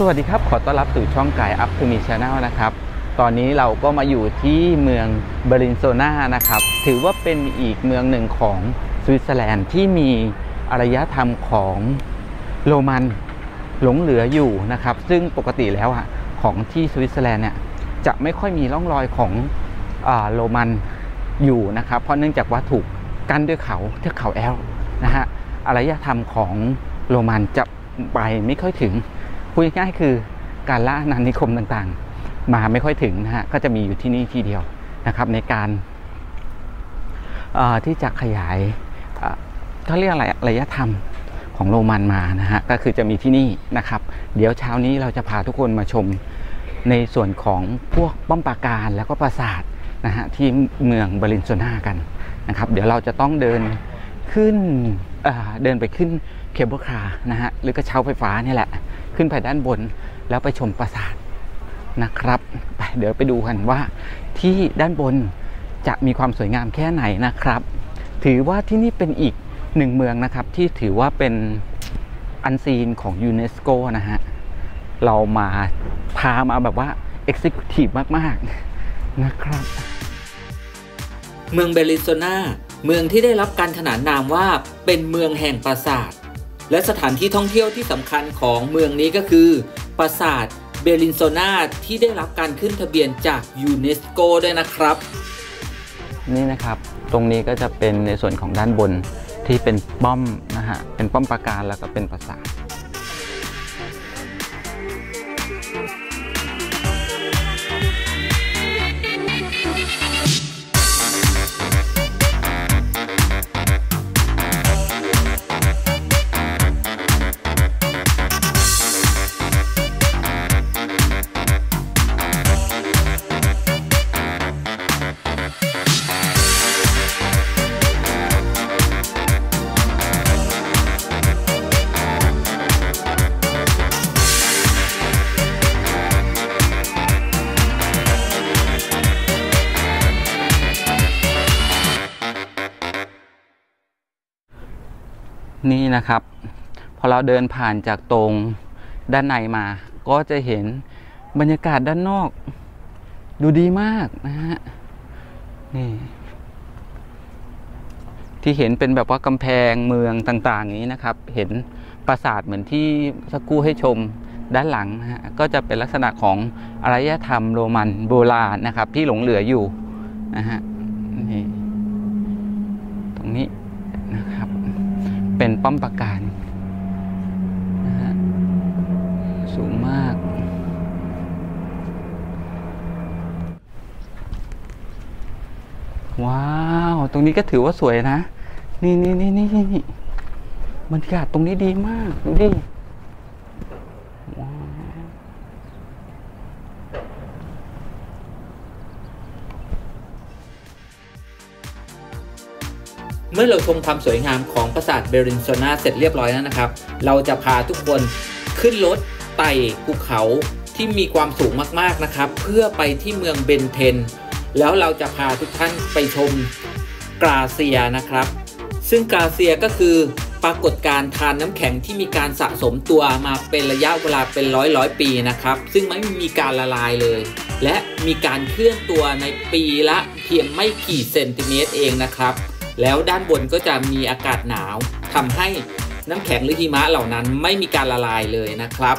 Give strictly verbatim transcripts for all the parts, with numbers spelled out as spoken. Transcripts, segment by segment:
วัสดีครับขอต้อนรับสู่ช่องกายอัพทูมีชาแนลนะครับตอนนี้เราก็มาอยู่ที่เมืองเบรินโซนานะครับถือว่าเป็นอีกเมืองหนึ่งของสวิตเซอร์แลนด์ที่มีอารยธรรมของโรมันหลงเหลืออยู่นะครับซึ่งปกติแล้วอ่ะของที่สวิตเซอร์แลนด์เนี่ยจะไม่ค่อยมีร่องรอยของอ่าโรมันอยู่นะครับเพราะเนื่องจากว่าถูกกั้นด้วยเขาเทือกเขาแอลนะฮะอารยธรรมของโรมันจะไปไม่ค่อยถึงพูดง่ายๆคือการล่าอาณานิคมต่างๆมาไม่ค่อยถึงนะฮะก็จะมีอยู่ที่นี่ที่เดียวนะครับในการที่จะขยายเขาเรียกอะไรอารยธรรมของโรมันมานะฮะก็คือจะมีที่นี่นะครับเดี๋ยวเช้านี้เราจะพาทุกคนมาชมในส่วนของพวกป้อมปราการแล้วก็ปราสาทนะฮะที่เมืองเบรินโซนากันนะครับเดี๋ยวเราจะต้องเดินขึ้นเดินไปขึ้นเคเบิลคาร์นะฮะหรือกระเช้าไฟฟ้านี่แหละขึ้นไปด้านบนแล้วไปชมปราสาทนะครับไปเดี๋ยวไปดูกันว่าที่ด้านบนจะมีความสวยงามแค่ไหนนะครับถือว่าที่นี่เป็นอีกหนึ่งเมืองนะครับที่ถือว่าเป็นอันซีนของยูเนสโกนะฮะเรามาพามาแบบว่าเอ็กซิคิวทีฟมากๆนะครับเมืองเบรินโซนาเมืองที่ได้รับการขนานนามว่าเป็นเมืองแห่งปราสาทและสถานที่ท่องเที่ยวที่สำคัญของเมืองนี้ก็คือปราสาทเบรินโซนาที่ได้รับการขึ้นทะเบียนจากยูเนสโกด้วยนะครับนี่นะครับตรงนี้ก็จะเป็นในส่วนของด้านบนที่เป็นป้อมนะฮะเป็นป้อมปราการแล้วก็เป็นปราสาทนี่นะครับพอเราเดินผ่านจากตรงด้านในมาก็จะเห็นบรรยากาศด้านนอกดูดีมากนะฮะนี่ที่เห็นเป็นแบบว่ากำแพงเมืองต่างๆอย่างนี้นะครับเห็นปราสาทเหมือนที่สักครู่ให้ชมด้านหลังนะฮะก็จะเป็นลักษณะของอารยธรรมโรมันโบราณนะครับที่หลงเหลืออยู่นะฮะนี่ตรงนี้นะครับเป็นป้อมปราการนะฮะสูงมากว้าวตรงนี้ก็ถือว่าสวยนะนี่นี่นี่นี่นี่บรรยากาศตรงนี้ดีมากดูดิว้าวเมื่อเราชมความสวยงามของปราสาทเบรินโซนาเสร็จเรียบร้อยแล้วนะครับเราจะพาทุกคนขึ้นรถไต่ภูเขาที่มีความสูงมากๆนะครับเพื่อไปที่เมืองเบนเทนแล้วเราจะพาทุกท่านไปชมกราเซียนะครับซึ่งกราเซียก็คือปรากฏการณ์ทานน้ำแข็งที่มีการสะสมตัวมาเป็นระยะเวลาเป็นร้อยร้อยปีนะครับซึ่งไม่มีการละลายเลยและมีการเคลื่อนตัวในปีละเพียงไม่กี่เซนติเมตรเองนะครับแล้วด้านบนก็จะมีอากาศหนาวทำให้น้ำแข็งหรือหิมะเหล่านั้นไม่มีการละลายเลยนะครับ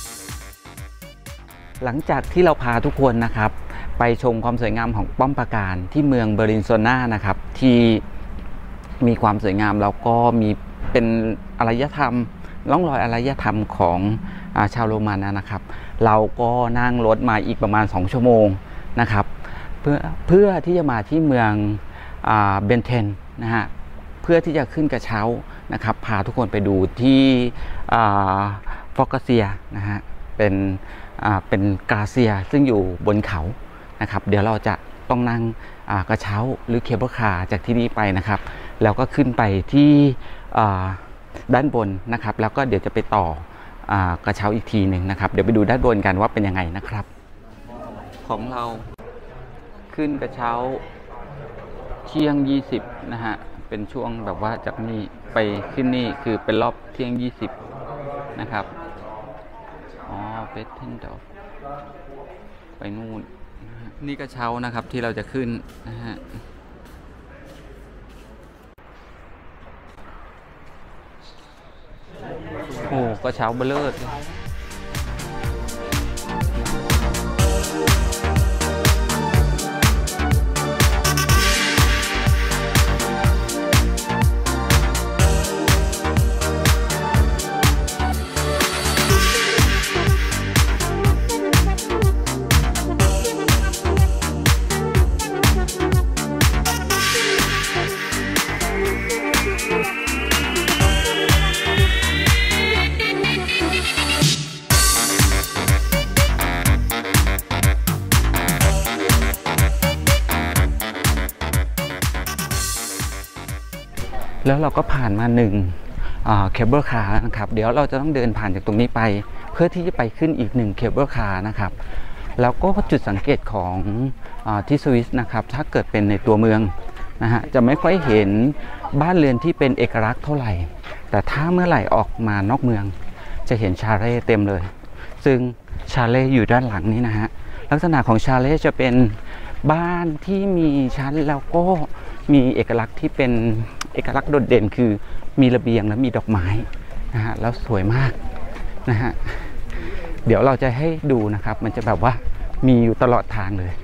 หลังจากที่เราพาทุกคนนะครับไปชมความสวยงามของป้อมปราการที่เมืองเบรินโซนานะครับที่มีความสวยงามแล้วก็มีเป็นอารยธรรมร่องรอยอารยธรรมของอาชาวโรมันนะครับเราก็นั่งรถมาอีกประมาณสองชั่วโมงนะครับเพื่อเพื่อที่จะมาที่เมืองเบนเทนนะฮะเพื่อที่จะขึ้นกระเช้านะครับพาทุกคนไปดูที่ฟอกเซียนะฮะเป็นเป็นกราเซียซึ่งอยู่บนเขานะครับเดี๋ยวเราจะต้องนั่งกระเช้าหรือเคเบิลคาร์จากที่นี่ไปนะครับแล้วก็ขึ้นไปที่ด้านบนนะครับแล้วก็เดี๋ยวจะไปต่อกระเช้าอีกทีหนึ่งนะครับเดี๋ยวไปดูด้านบนกันว่าเป็นยังไงนะครับของเราขึ้นกระเช้าเที่ยงยี่สิบนะฮะเป็นช่วงแบบว่าจากนี่ไปขึ้นนี่คือเป็นรอบเที่ยงยี่สิบนะครับอ๋อเบสเทนดอฟไปนู่นนะฮะนี่กระเช้านะครับที่เราจะขึ้นนะฮะโอ้กระเช้าเบลเลอร์แล้วเราก็ผ่านมาหนึ่งเคเบิลคาร์นะครับเดี๋ยวเราจะต้องเดินผ่านจากตรงนี้ไปเพื่อที่จะไปขึ้นอีกหนึ่งเคเบิลคาร์นะครับแล้วก็จุดสังเกตของอที่สวิสนะครับถ้าเกิดเป็นในตัวเมืองนะฮะจะไม่ค่อยเห็นบ้านเรือนที่เป็นเอกลักษณ์เท่าไหร่แต่ถ้าเมื่อไหร่ออกมานอกเมืองจะเห็นชาเล่เต็มเลยซึ่งชาเล่อยู่ด้านหลังนี้นะฮะลักษณะของชาเล่จะเป็นบ้านที่มีชั้นแล้วก็มีเอกลักษณ์ที่เป็นเอกลักษณ์โดดเด่นคือมีระเบียงและมีดอกไม้นะฮะแล้วสวยมากนะฮะเดี๋ยวเราจะให้ดูนะครับมันจะแบบว่ามีอยู่ตลอดทางเลย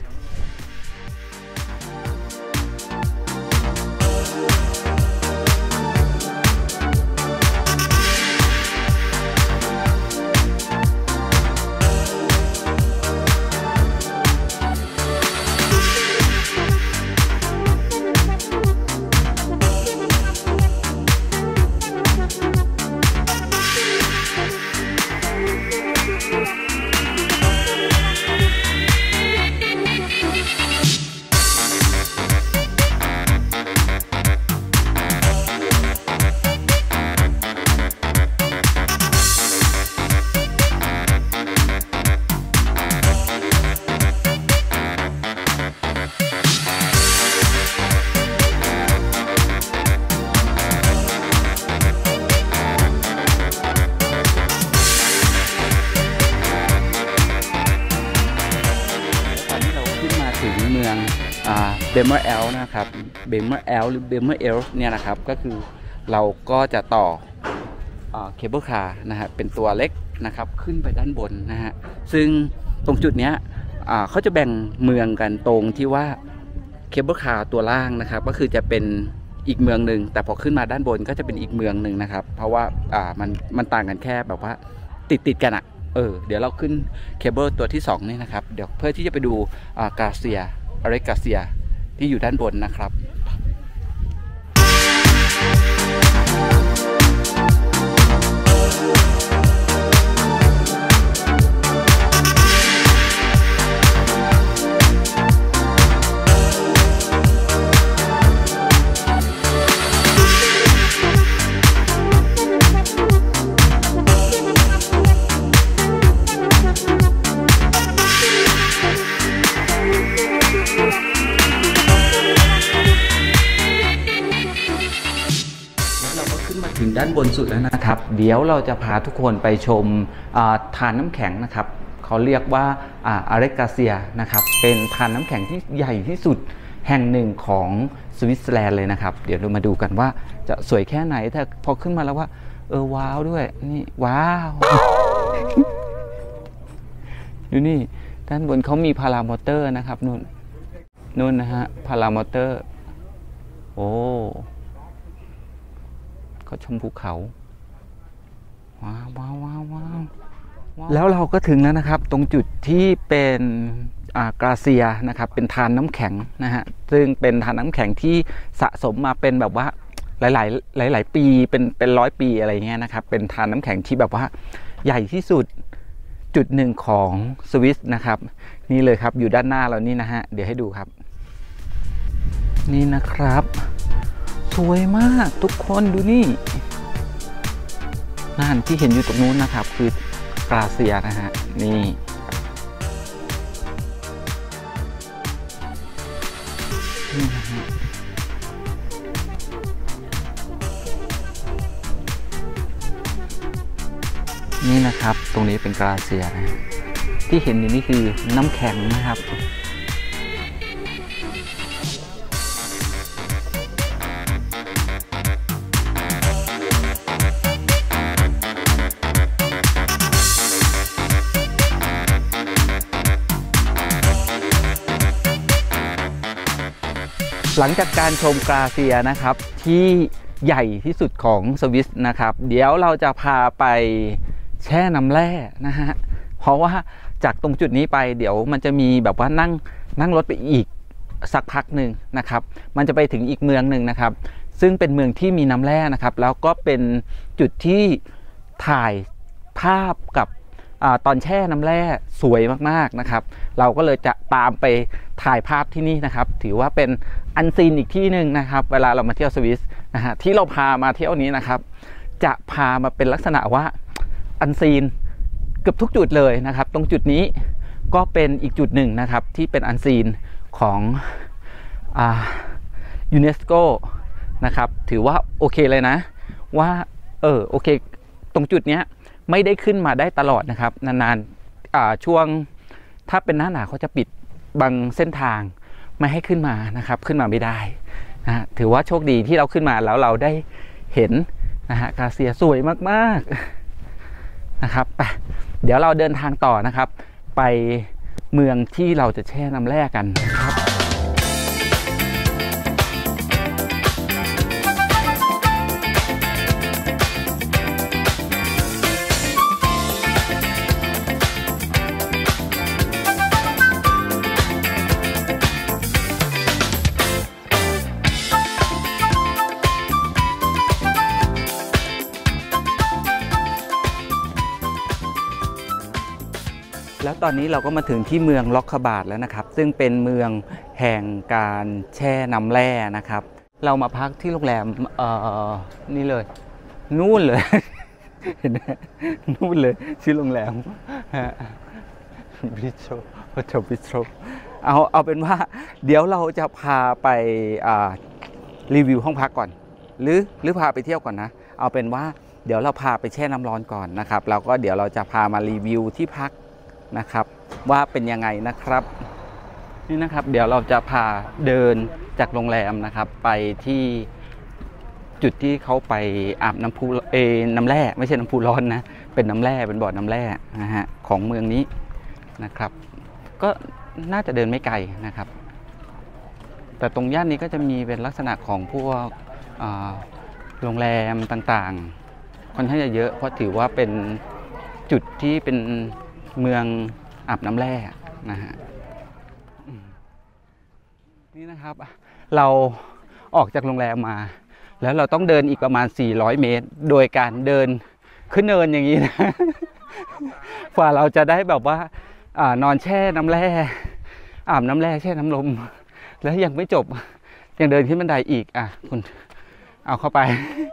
เบเมอร์แอลนะครับเบเมอร์แอลหรือเบเมอร์เอลเนี่ยนะครับก็คือเราก็จะต่อเคเบิลคาร์นะฮะเป็นตัวเล็กนะครับขึ้นไปด้านบนนะฮะซึ่งตรงจุดเนี้ยเขาจะแบ่งเมืองกันตรงที่ว่าเคเบิลคาร์ตัวล่างนะครับก็คือจะเป็นอีกเมืองหนึ่งแต่พอขึ้นมาด้านบนก็จะเป็นอีกเมืองหนึ่งนะครับเพราะว่าอ่ามันมันต่างกันแค่แบบว่าติดติดกันอะเออเดี๋ยวเราขึ้นเคเบิลตัวที่สองนี่นะครับเดี๋ยวเพื่อที่จะไปดูกาเซียอเรกาเซียที่อยู่ด้านบนนะครับถึงด้านบนสุดแล้วนะครับเดี๋ยวเราจะพาทุกคนไปชมทานน้ำแข็งนะครับเขาเรียกว่าอาเรกาเซียนะครับเป็นทานน้ำแข็งที่ใหญ่ที่สุดแห่งหนึ่งของสวิตเซอร์แลนด์เลยนะครับเดี๋ยวเรามาดูกันว่าจะสวยแค่ไหนถ้าพอขึ้นมาแล้วว่าเออว้าวด้วยนี่ว้าวดูนี่ด้านบนเขามีพารามอเตอร์นะครับนู่นนู่นนะฮะพารามอเตอร์โอ้ก็ชมภูเขาว้าวว้าวว้าวว้าวแล้วเราก็ถึงแล้วนะครับตรงจุดที่เป็นกราเซียนะครับเป็นทานน้ำแข็งนะฮะซึ่งเป็นทานน้ำแข็งที่สะสมมาเป็นแบบว่าหลายๆหลายๆปีเป็นเป็นร้อยปีอะไรเงี้ยนะครับเป็นทานน้ำแข็งที่แบบว่าใหญ่ที่สุดจุดหนึ่งของสวิสนะครับนี่เลยครับอยู่ด้านหน้าเรานี่นะฮะเดี๋ยวให้ดูครับนี่นะครับสวยมากทุกคนดูนี่นั่นที่เห็นอยู่ตรงนู้นนะครับคือกราเซียนะฮะนี่นี่นะฮะนี่นะครับตรงนี้เป็นกราเซียนะที่เห็นอยู่นี่คือน้ำแข็งนะครับหลังจากการชมกราเซียนะครับที่ใหญ่ที่สุดของสวิสนะครับเดี๋ยวเราจะพาไปแช่น้ำแร่นะฮะเพราะว่าจากตรงจุดนี้ไปเดี๋ยวมันจะมีแบบว่านั่งนั่งรถไปอีกสักพักหนึ่งนะครับมันจะไปถึงอีกเมืองหนึ่งนะครับซึ่งเป็นเมืองที่มีน้ำแร่นะครับแล้วก็เป็นจุดที่ถ่ายภาพกับอ่าตอนแช่น้ำแร่สวยมากๆนะครับเราก็เลยจะตามไปถ่ายภาพที่นี่นะครับถือว่าเป็นอันซีนอีกที่หนึ่งนะครับเวลาเรามาเที่ยวสวิสนะฮะที่เราพามาเที่ยวนี้นะครับจะพามาเป็นลักษณะว่าอันซีนเกือบทุกจุดเลยนะครับตรงจุดนี้ก็เป็นอีกจุดหนึ่งนะครับที่เป็นอันซีนของอ่ายูเนสโกนะครับถือว่าโอเคเลยนะว่าเออโอเคตรงจุดเนี้ยไม่ได้ขึ้นมาได้ตลอดนะครับนานๆอ่าช่วงถ้าเป็นหน้าหนาวเขาจะปิดบางเส้นทางไม่ให้ขึ้นมานะครับขึ้นมาไม่ได้นะถือว่าโชคดีที่เราขึ้นมาแล้วเราได้เห็นนะฮะกราเซียสวยมากๆนะครับไปเดี๋ยวเราเดินทางต่อนะครับไปเมืองที่เราจะแช่น้ำแร่กันนะครับแล้วตอนนี้เราก็มาถึงที่เมืองล็อกคาบาดแล้วนะครับซึ่งเป็นเมืองแห่งการแช่น้ำแร่นะครับเรามาพักที่โรงแรมเอ่อนี่เลยนู่นเลย เห็นไหมนู่นเลยชื่อโรงแรมบิโตรโฮเทลบิโตรเอาเอาเป็นว่าเดี๋ยวเราจะพาไปรีวิวห้องพักก่อนหรือหรือพาไปเที่ยวก่อนนะเอาเป็นว่าเดี๋ยวเราพาไปแช่น้ำร้อนก่อนนะครับแล้วก็เดี๋ยวเราจะพามารีวิวที่พักนะครับว่าเป็นยังไงนะครับนี่นะครับเดี๋ยวเราจะพาเดินจากโรงแรมนะครับไปที่จุดที่เขาไปอาบน้ำพุเอน้ำแร่ไม่ใช่น้ำพุร้อนนะเป็นน้ำแร่เป็นบ่อน้ำแร่นะฮะของเมืองนี้นะครับก็น่าจะเดินไม่ไกลนะครับแต่ตรงย่านนี้ก็จะมีเป็นลักษณะของพวกโรงแรมต่างๆค่อนข้างจะเยอะเพราะถือว่าเป็นจุดที่เป็นเมืองอาบน้ำแร่นะฮะนี่นะครับเราออกจากโรงแรมมาแล้วเราต้องเดินอีกประมาณสี่ร้อยเมตรโดยการเดินขึ้นเนินอย่างนี้นะฝ่าเราจะได้แบบว่าอ่านอนแช่น้ำแร่อาบน้ำแร่แช่น้ำลมแล้วยังไม่จบยังเดินขึ้นบันไดอีกอ่ะคุณเอาเข้าไป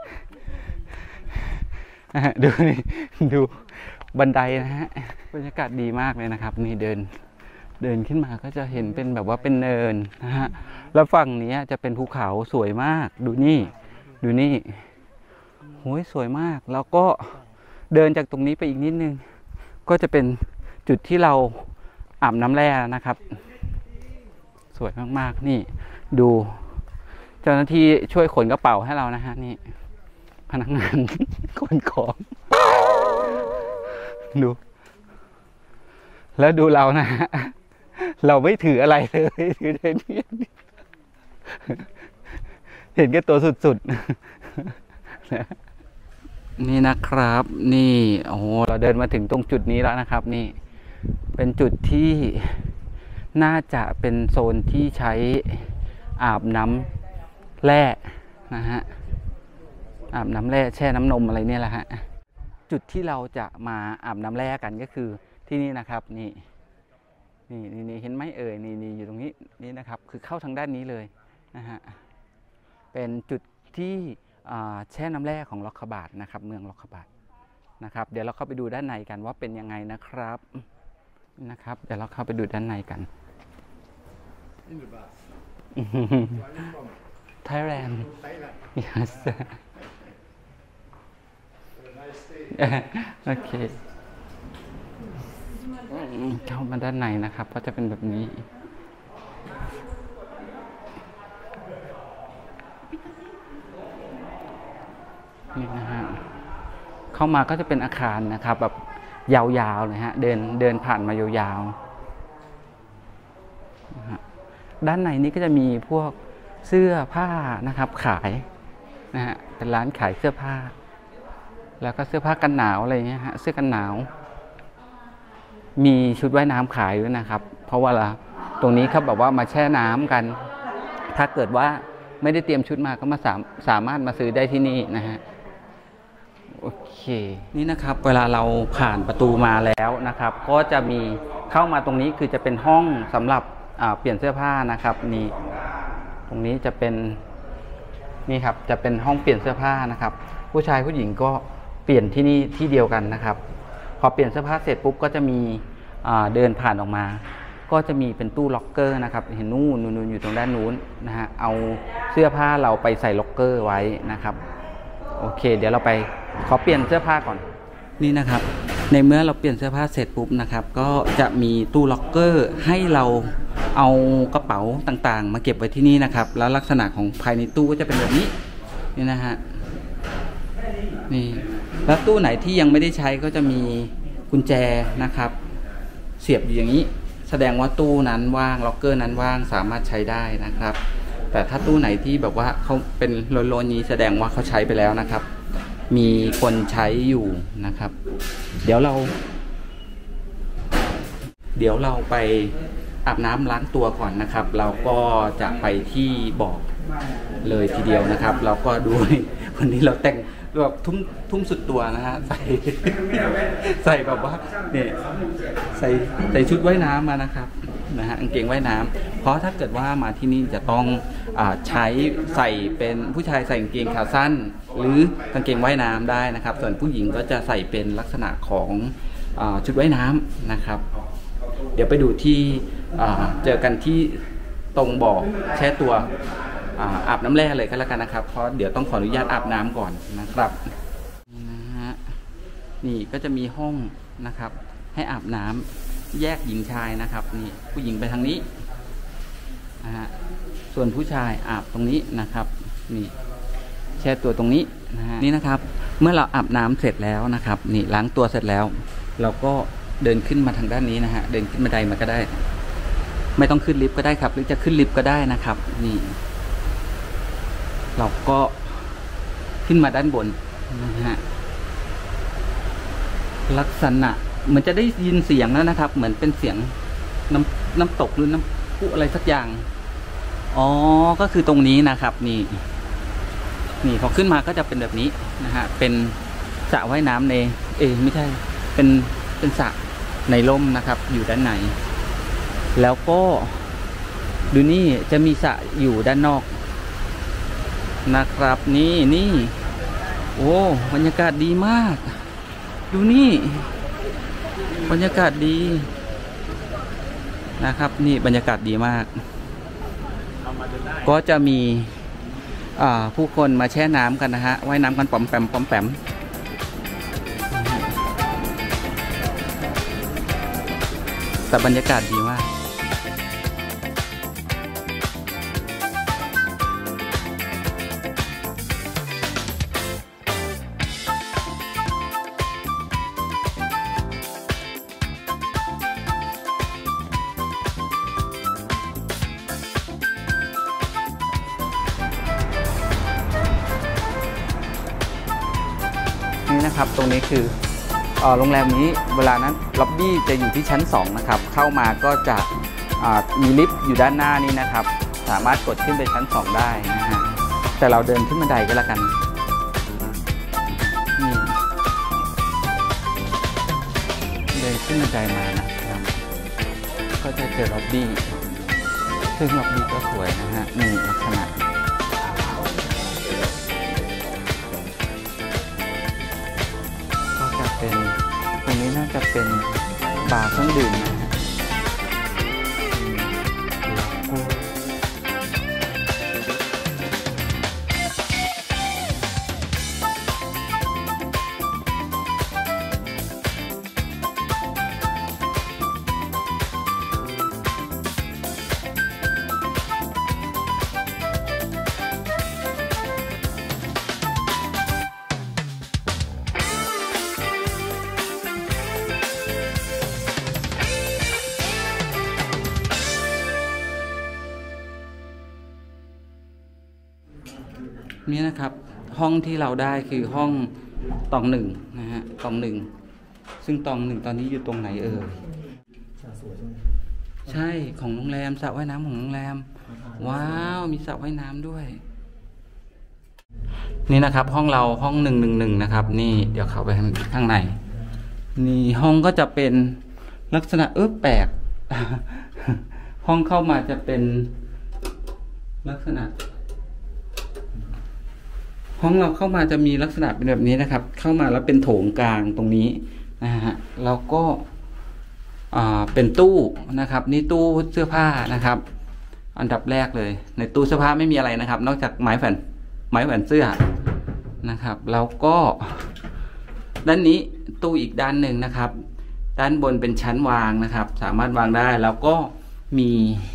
ดูนี่ดูบันไดนะฮะบรรยากาศดีมากเลยนะครับนี่เดินเดินขึ้นมาก็จะเห็นเป็นแบบว่าเป็นเนินนะฮะแล้วฝั่งนี้จะเป็นภูเขาสวยมากดูนี่ดูนี่โหยสวยมากแล้วก็เดินจากตรงนี้ไปอีกนิดนึงก็จะเป็นจุดที่เราอาบน้ำแร่นะครับสวยมากๆนี่ดูเจ้าหน้าที่ช่วยขนกระเป๋าให้เรานะฮะนี่พนักงานขนของดูแล้วดูเรานะฮะเราไม่ถืออะไรเลยถือแต่นี่เห็นแค่ตัวสุดๆนี่นะครับนี่โอ้โหเราเดินมาถึงตรงจุดนี้แล้วนะครับนี่เป็นจุดที่น่าจะเป็นโซนที่ใช้อาบน้ำแร่นะฮะอาบน้ำแร่แช่น้ำนมอะไรเนี่ยแหละฮะจุดที่เราจะมาอาบน้ำแร่กันก็คือที่นี่นะครับนี่นี่นี่เห็นไหมเอ่ยนี่นี่อยู่ตรงนี้นี่นะครับคือเข้าทางด้านนี้เลยนะฮะเป็นจุดที่แช่น้ำแร่ของล็อกคาบาดนะครับเมืองล็อกคาบาดนะครับเดี๋ยวเราเข้าไปดูด้านในกันว่าเป็นยังไงนะครับนะครับเดี๋ยวเราเข้าไปดูด้านในกัน Thailand yes โอเคเข้ามาด้านในนะครับก็จะเป็นแบบนี้นี่นะฮะเข้ามาก็จะเป็นอาคารนะครับแบบยาวๆเลยฮะเดินเดินผ่านมายาวๆนะฮะด้านในนี้ก็จะมีพวกเสื้อผ้านะครับขายนะฮะเป็นร้านขายเสื้อผ้าแล้วก็เสื้อผ้ากันหนาวอะไรเงี้ยฮะเสื้อกันหนาวมีชุดว่ายน้ำขายด้วยนะครับเพราะว่าตรงนี้เขาแบบว่ามาแช่น้ำกันถ้าเกิดว่าไม่ได้เตรียมชุดมาก็มาสามสามารถมาซื้อได้ที่นี่นะฮะโอเคนี่นะครับเวลาเราผ่านประตูมาแล้วนะครับก็จะมีเข้ามาตรงนี้คือจะเป็นห้องสำหรับเปลี่ยนเสื้อผ้านะครับนี่ตรงนี้จะเป็นนี่ครับจะเป็นห้องเปลี่ยนเสื้อผ้านะครับผู้ชายผู้หญิงก็เปลี่ยนที่นี่ที่เดียวกันนะครับพอเปลี่ยนเสื้อผ้าเสร็จปุ๊บก็จะมีเดินผ่านออกมาก็จะมีเป็นตู้ล็อกเกอร์นะครับเห็นนู่นนู่นอยู่ตรงด้านนู้นนะฮะเอาเสื้อผ้าเราไปใส่ล็อกเกอร์ไว้นะครับโอเคเดี๋ยวเราไปขอเปลี่ยนเสื้อผ้าก่อนนี่นะครับในเมื่อเราเปลี่ยนเสื้อผ้าเสร็จปุ๊บนะครับก็จะมีตู้ล็อกเกอร์ให้เราเอากระเป๋าต่างๆมาเก็บไว้ที่นี่นะครับแล้วลักษณะของภายในตู้ก็จะเป็นแบบนี้นี่นะฮะนี่แล้วตู้ไหนที่ยังไม่ได้ใช้ก็จะมีกุญแจนะครับเสียบอยู่อย่างนี้แสดงว่าตู้นั้นว่างล็อกเกอร์นั้นว่างสามารถใช้ได้นะครับแต่ถ้าตู้ไหนที่แบบว่าเขาเป็นโลนๆนี้แสดงว่าเขาใช้ไปแล้วนะครับมีคนใช้อยู่นะครับเดี๋ยวเราเดี๋ยวเราไปอาบน้ำล้างตัวก่อนนะครับเราก็จะไปที่บ่อเลยทีเดียวนะครับเราก็ดูวันนี้เราแต่งแบบทุ่มทุ่มสุดตัวนะฮะใส่ใส่แบบว่าเนี่ยใส่ใส่ชุดว่ายน้ำมานะครับนะฮะกางเกงว่ายน้ำเพราะถ้าเกิดว่ามาที่นี่จะต้องอ่าใช้ใส่เป็นผู้ชายใส่กางเกงขาสั้นหรือกางเกงว่ายน้ำได้นะครับส่วนผู้หญิงก็จะใส่เป็นลักษณะของอ่าชุดว่ายน้ำนะครับเดี๋ยวไปดูที่เจอกันที่ตรงบ่อแช่ตัวอาบน้ำแร่เลยก็แล้วกันนะครับเพราะเดี๋ยวต้องขออนุญาตอาบน้ำก่อนนะครับนะฮะนี่ก็จะมีห้องนะครับให้อาบน้ำแยกหญิงชายนะครับนี่ผู้หญิงไปทางนี้นะฮะส่วนผู้ชายอาบตรงนี้นะครับนี่แช่ตัวตรงนี้นะฮะนี่นะครับเมื่อเราอาบน้ำเสร็จแล้วนะครับนี่ล้างตัวเสร็จแล้วเราก็เดินขึ้นมาทางด้านนี้นะฮะเดินขึ้นบันไดมาก็ได้ไม่ต้องขึ้นลิฟต์ก็ได้ครับหรือจะขึ้นลิฟต์ก็ได้นะครับนี่เราก็ขึ้นมาด้านบนนะฮะลักษณะเหมือนจะได้ยินเสียงแล้วนะครับเหมือนเป็นเสียงน้ำน้ำตกหรือน้ำพุอะไรสักอย่างอ๋อก็คือตรงนี้นะครับนี่นี่พอขึ้นมาก็จะเป็นแบบนี้นะฮะเป็นสระว่ายน้ำในเอไม่ใช่เป็นเป็นสระในร่มนะครับอยู่ด้านในแล้วก็ดูนี่จะมีสระอยู่ด้านนอกนะครับนี่นี่โอ้บรรยากาศดีมากดูนี่บรรยากาศดีนะครับนี่บรรยากาศดีมากก็จะมีผู้คนมาแช่น้ำกันนะฮะว่ายน้ำกันป๋อมแปมป๋อมแปมแต่บรรยากาศดีมากนี่นะครับตรงนี้คือโรงแรมนี้เวลานั้นล็อบบี้จะอยู่ที่ชั้นสองนะครับเข้ามาก็จะมีลิฟต์อยู่ด้านหน้านี้นะครับสามารถกดขึ้นไปชั้นสองได้นะฮะแต่เราเดินขึ้นบันไดก็แล้วกันนี่เดินขึ้นบันไดมานะครับก็จะเจอล็อบบี้ซึ่งล็อบบี้ก็สวยนะฮะนี่ลักษณะเป็นตรงนี้น่าจะเป็นบาร์เครื่องดื่มนะฮะนี่นะครับห้องที่เราได้คือห้องตองหนึ่งนะฮะตองหนึ่งซึ่งตองหนึ่งตอนนี้อยู่ตรงไหนเอ่ยใช่ของโรงแรมสระว่ายน้ำของโรงแรมว้าวมีสระว่ายน้ำด้วยนี่นะครับห้องเราห้องหนึ่งหนึ่งหนึ่งนะครับนี่เดี๋ยวเข้าไปข้างในนี่ห้องก็จะเป็นลักษณะเออแปลก ห้องเข้ามาจะเป็นลักษณะห้องเราเข้ามาจะมีลักษณะเป็นแบบนี้นะครับเข้ามาแล้วเป็นโถงกลางตรงนี้นะฮะแล้วก็อ่าเป็นตู้นะครับนี่ตู้เสื้อผ้านะครับอันดับแรกเลยในตู้เสื้อผ้าไม่มีอะไรนะครับนอกจากไม้แผ่นไม้แผ่นเสื้อนะครับแล้วก็ด้านนี้ตู้อีกด้านหนึ่งนะครับด้านบนเป็นชั้นวางนะครับสามารถวางได้แล้วก็มี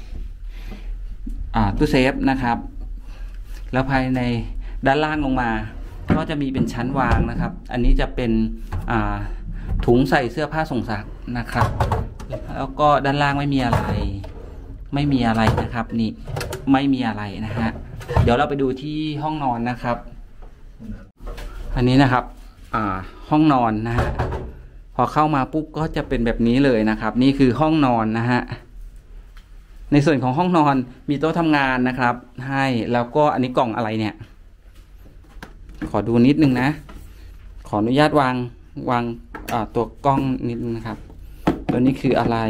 อ่าตู้เซฟนะครับแล้วภายในด้านล่างลงมาก็จะมีเป็นชั้นวางนะครับอันนี้จะเป็นอ่าถุงใส่เสื้อผ้าส่งซักนะครับแล้วก็ด้านล่างไม่มีอะไรไม่มีอะไรนะครับนี่ไม่มีอะไรนะฮะเดี๋ยวเราไปดูที่ห้องนอนนะครับอันนี้นะครับอ่าห้องนอนนะฮะพอเข้ามาปุ๊บก็จะเป็นแบบนี้เลยนะครับนี่คือห้องนอนนะฮะในส่วนของห้องนอนมีโต๊ะทำงานนะครับให้แล้วก็อันนี้กล่องอะไรเนี่ยขอดูนิดนึงนะขออนุญาตวางวางตัวกล้องนิดนึงนะครับตัวนี้คืออะไร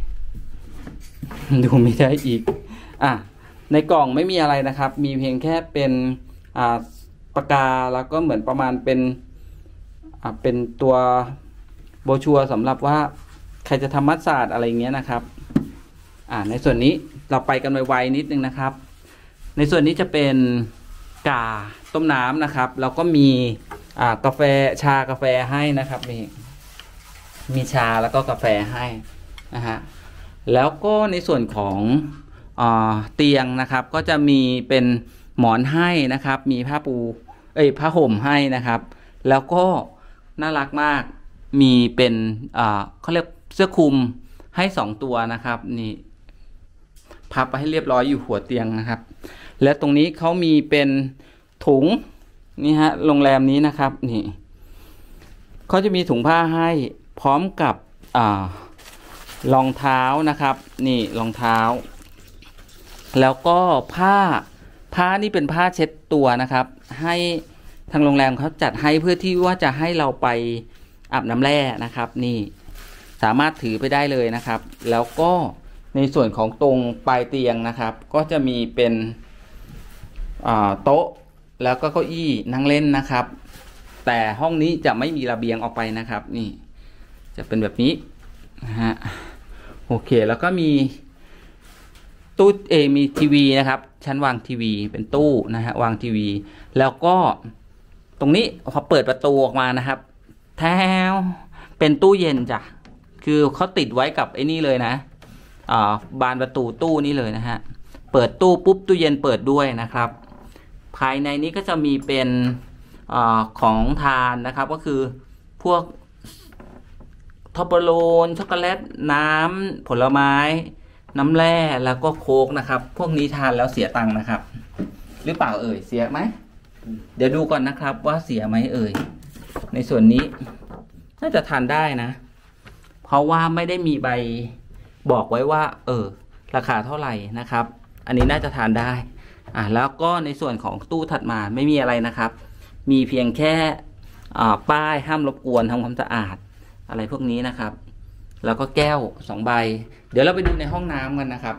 ดูไม่ได้อีกอ่ะในกล่องไม่มีอะไรนะครับมีเพียงแค่เป็นอ่าปากกาแล้วก็เหมือนประมาณเป็นอ่าเป็นตัวโบชัวสำหรับว่าใครจะทำมัสซาจอะไรเงี้ยนะครับอ่าในส่วนนี้เราไปกันไวๆนิดนึงนะครับในส่วนนี้จะเป็นกาต้มน้ำนะครับแล้วก็มีอ่ากาแฟชากาแฟให้นะครับมีมีชาแล้วก็กาแฟให้นะฮะแล้วก็ในส่วนของอ่าเตียงนะครับก็จะมีเป็นหมอนให้นะครับมีผ้าปูเอ้ยผ้าห่มให้นะครับแล้วก็น่ารักมากมีเป็นอ่าเขาเรียกเสื้อคลุมให้สองตัวนะครับนี่พับไปให้เรียบร้อยอยู่หัวเตียงนะครับและตรงนี้เขามีเป็นถุงนี่ฮะโรงแรมนี้นะครับนี่เขาจะมีถุงผ้าให้พร้อมกับอ่ารองเท้านะครับนี่รองเท้าแล้วก็ผ้าผ้านี่เป็นผ้าเช็ดตัวนะครับให้ทางโรงแรมเขาจัดให้เพื่อที่ว่าจะให้เราไปอาบน้ำแร่นะครับนี่สามารถถือไปได้เลยนะครับแล้วก็ในส่วนของตรงปลายเตียงนะครับก็จะมีเป็นโต๊ะแล้วก็เก้าอี้นั่งเล่นนะครับแต่ห้องนี้จะไม่มีระเบียงออกไปนะครับนี่จะเป็นแบบนี้นะฮะโอเคแล้วก็มีตู้เอมีทีวีนะครับชั้นวางทีวีเป็นตู้นะฮะวางทีวีแล้วก็ตรงนี้พอเปิดประตูออกมานะครับแถวเป็นตู้เย็นจ้ะคือเขาติดไว้กับไอ้นี่เลยนะอ่าบานประตูตู้นี้เลยนะฮะเปิดตู้ปุ๊บตู้เย็นเปิดด้วยนะครับภายในนี้ก็จะมีเป็นอ่าของทานนะครับก็คือพวกทอปเปอโรนช็อกโกแลตน้ำผลไม้น้ำแร่แล้วก็โค้กนะครับพวกนี้ทานแล้วเสียตังค์นะครับหรือเปล่าเอ่ยเสียไหมเดี๋ยวดูก่อนนะครับว่าเสียไหมเอ่ยในส่วนนี้น่าจะทานได้นะเพราะว่าไม่ได้มีใบบอกไว้ว่าเออราคาเท่าไหร่นะครับอันนี้น่าจะทานได้อ่าแล้วก็ในส่วนของตู้ถัดมาไม่มีอะไรนะครับมีเพียงแค่อ่าป้ายห้ามรบกวนทำความสะอาดอะไรพวกนี้นะครับแล้วก็แก้วสองใบเดี๋ยวเราไปดูในห้องน้ำกันนะครับ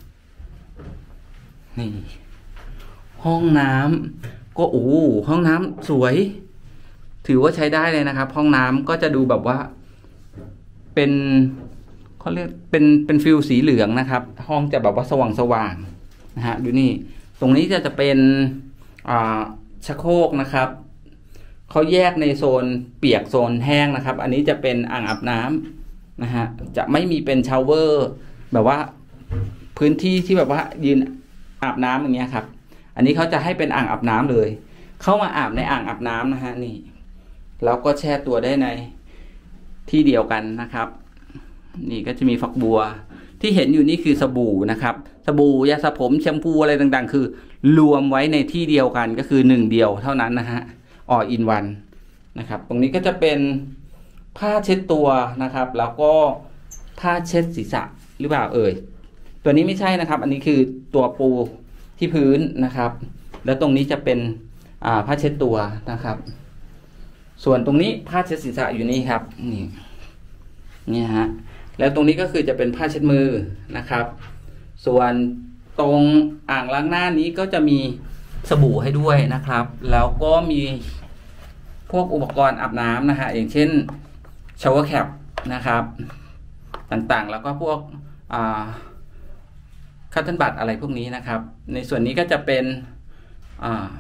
นี่ห้องน้ำก็โอ้ห้องน้ำสวยถือว่าใช้ได้เลยนะครับห้องน้ำก็จะดูแบบว่าเป็นเขาเรียกเป็นเป็นฟิลสีเหลืองนะครับห้องจะแบบว่าสว่างสว่างนะฮะดูนี่ตรงนี้จะจะเป็นอ่าชักโครกนะครับเขาแยกในโซนเปียกโซนแห้งนะครับอันนี้จะเป็นอ่างอาบน้ำนะฮะจะไม่มีเป็นชาวเวอร์แบบว่าพื้นที่ที่แบบว่ายืนอาบน้ำอย่างเงี้ยครับอันนี้เขาจะให้เป็นอ่างอาบน้ำเลยเข้ามาอาบในอ่างอาบน้ำนะฮะนี่แล้วก็แช่ตัวได้ในที่เดียวกันนะครับนี่ก็จะมีฝักบัวที่เห็นอยู่นี่คือสบู่นะครับสบู่ยาสระผมแชมพูอะไรต่างๆคือรวมไว้ในที่เดียวกันก็คือหนึ่งเดียวเท่านั้นนะฮะออลอินวันนะครับตรงนี้ก็จะเป็นผ้าเช็ดตัวนะครับแล้วก็ผ้าเช็ดศีรษะหรือเปล่าเอ่ยตัวนี้ไม่ใช่นะครับอันนี้คือตัวปูที่พื้นนะครับแล้วตรงนี้จะเป็นอ่าผ้าเช็ดตัวนะครับส่วนตรงนี้ผ้าเช็ดศีรษะอยู่นี่ครับนี่นี่ฮะแล้วตรงนี้ก็คือจะเป็นผ้าเช็ดมือนะครับส่วนตรงอ่างล้างหน้านี้ก็จะมีสบู่ให้ด้วยนะครับแล้วก็มีพวกอุปกรณ์อาบน้ำนะฮะอย่างเช่นชาวเวอร์แคปนะครับต่างๆแล้วก็พวกคัตเทิลบัตอะไรพวกนี้นะครับในส่วนนี้ก็จะเป็นอ่า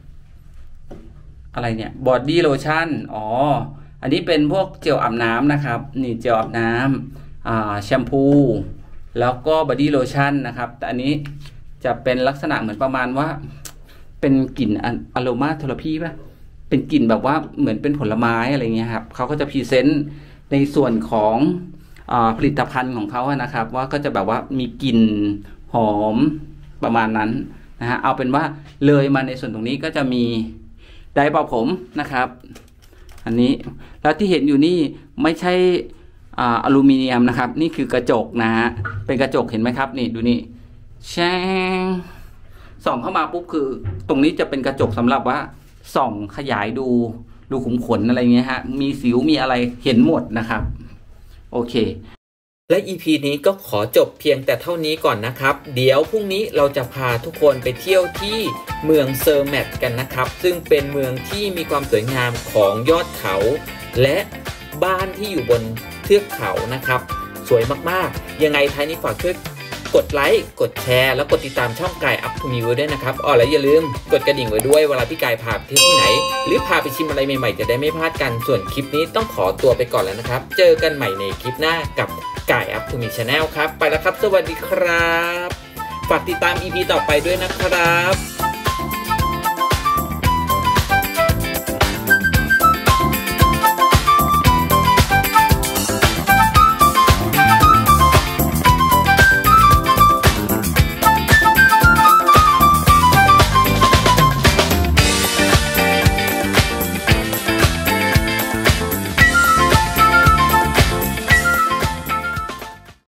อะไรเนี่ยบอดี้โลชั่นอ๋ออันนี้เป็นพวกเจลอาบน้ำนะครับนี่เจลอาบน้ำอ่าแชมพูแล้วก็บอดี้โลชั่นนะครับแต่อันนี้จะเป็นลักษณะเหมือนประมาณว่าเป็นกลิ่นอะโรมาเทอราพีป่ะเป็นกลิ่นแบบว่าเหมือนเป็นผลไม้อะไรเงี้ยครับเขาก็จะพรีเซนต์ในส่วนของอ่าผลิตภัณฑ์ของเขาอะนะครับว่าก็จะแบบว่ามีกลิ่นหอมประมาณนั้นนะฮะเอาเป็นว่าเลยมาในส่วนตรงนี้ก็จะมีไดร์เป่าผมนะครับอันนี้แล้วที่เห็นอยู่นี่ไม่ใช่อ่าอลูมิเนียมนะครับนี่คือกระจกนะฮะเป็นกระจกเห็นไหมครับนี่ดูนี่แช่งส่องเข้ามาปุ๊บคือตรงนี้จะเป็นกระจกสำหรับว่าส่องขยายดูรูขุมขนอะไรเงี้ยฮะมีสิวมีอะไรเห็นหมดนะครับโอเคและ อี พี นี้ก็ขอจบเพียงแต่เท่านี้ก่อนนะครับเดี๋ยวพรุ่งนี้เราจะพาทุกคนไปเที่ยวที่เมืองเซอร์แมตกันนะครับซึ่งเป็นเมืองที่มีความสวยงามของยอดเขาและบ้านที่อยู่บนเทือกเขานะครับสวยมากๆยังไงท้ายนี้ฝากช่วยกดไลค์กดแชร์แล้วกดติดตามช่องกายอัพทูมิวด้วยนะครับอ๋อแล้วอย่าลืมกดกระดิ่งไว้ด้วยเวลาพี่กายพาไปที่ไหนหรือพาไปชิมอะไรใหม่ๆจะได้ไม่พลาดกันส่วนคลิปนี้ต้องขอตัวไปก่อนแล้วนะครับเจอกันใหม่ในคลิปหน้ากับกายอัพทูมิวชาแนลครับไปแล้วครับสวัสดีครับฝากติดตาม อี พี ต่อไปด้วยนะครับ